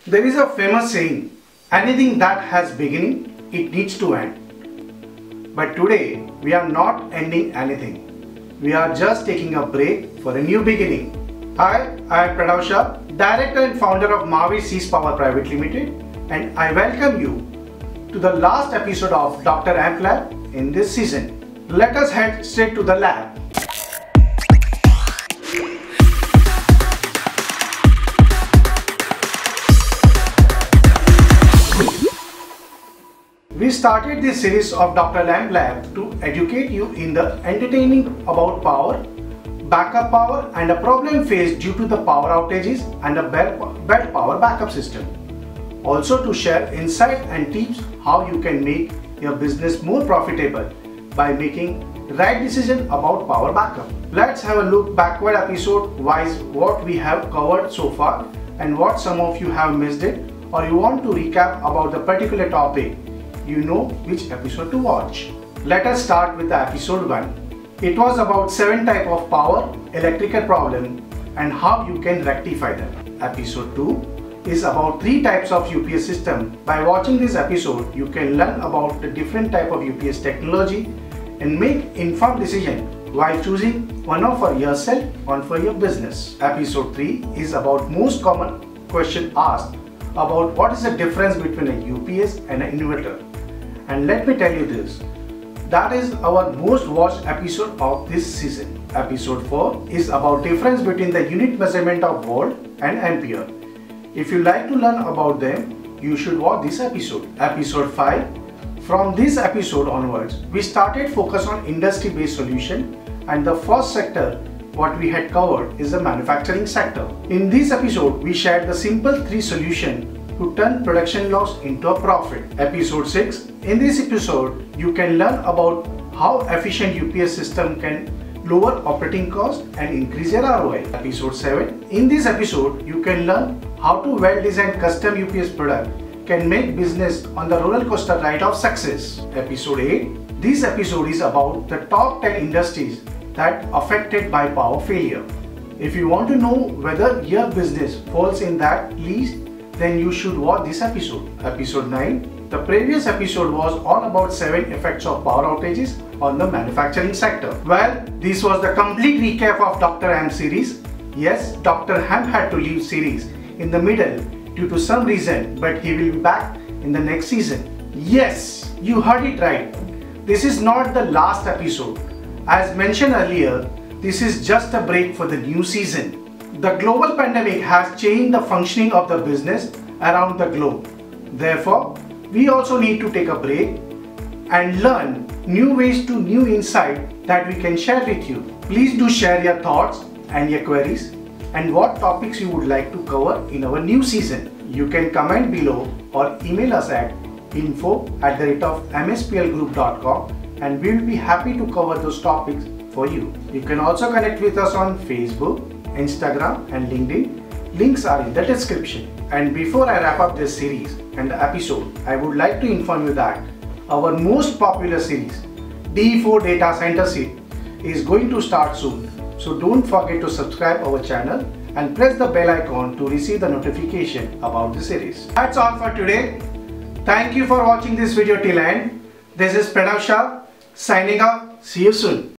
There is a famous saying, anything that has beginning, it needs to end. But today, we are not ending anything. We are just taking a break for a new beginning. Hi, I am Pranav Shah, Director and Founder of Mahavir Seas Power Private Limited, and I welcome you to the last episode of Dr. Amp Lab in this season. Let us head straight to the lab. We started this series of Dr. Amp Lab to educate you in the entertaining about power, backup power and a problem faced due to the power outages and a bad power backup system. Also to share insight and tips how you can make your business more profitable by making right decision about power backup. Let's have a look backward episode wise what we have covered so far and what some of you have missed it or you want to recap about the particular topic. You know which episode to watch. Let us start with the episode 1. It was about 7 types of power electrical problem and how you can rectify them. Episode 2 is about 3 types of UPS system. By watching this episode, you can learn about the different type of UPS technology and make informed decision while choosing one for yourself, one for your business. Episode 3 is about most common question asked about what is the difference between a UPS and an inverter. And let me tell you this, that is our most watched episode of this season. Episode 4 is about difference between the unit measurement of volt and ampere. If you like to learn about them, you should watch this episode. Episode 5, from this episode onwards, we started focus on industry-based solution and the first sector what we had covered is the manufacturing sector. In this episode, we shared the simple 3 solutions to turn production loss into a profit. Episode 6. In this episode, you can learn about how efficient UPS system can lower operating cost and increase your ROI. Episode 7. In this episode, you can learn how to well-designed custom UPS product can make business on the roller coaster ride of success. Episode 8. This episode is about the top 10 industries that affected by power failure. If you want to know whether your business falls in that list, then you should watch this episode. Episode 9. The previous episode was all about 7 effects of power outages on the manufacturing sector. Well, this was the complete recap of Dr. Amp series. Yes, Dr. Amp had to leave series in the middle due to some reason, but he will be back in the next season. Yes, you heard it right. This is not the last episode. As mentioned earlier, this is just a break for the new season. The global pandemic has changed the functioning of the business around the globe. Therefore, we also need to take a break and learn new ways to new insight that we can share with you. Please do share your thoughts and your queries and what topics you would like to cover in our new season. You can comment below or email us at info@msplgroup.com and we will be happy to cover those topics for you. You can also connect with us on Facebook, Instagram and LinkedIn. Links are in the description. And before I wrap up this series and the episode, I would like to inform you that our most popular series, D4 Data Center Series, is going to start soon. So don't forget to subscribe our channel and press the bell icon to receive the notification about the series. That's all for today. Thank you for watching this video till end. This is Pranav Shah signing off. See you soon.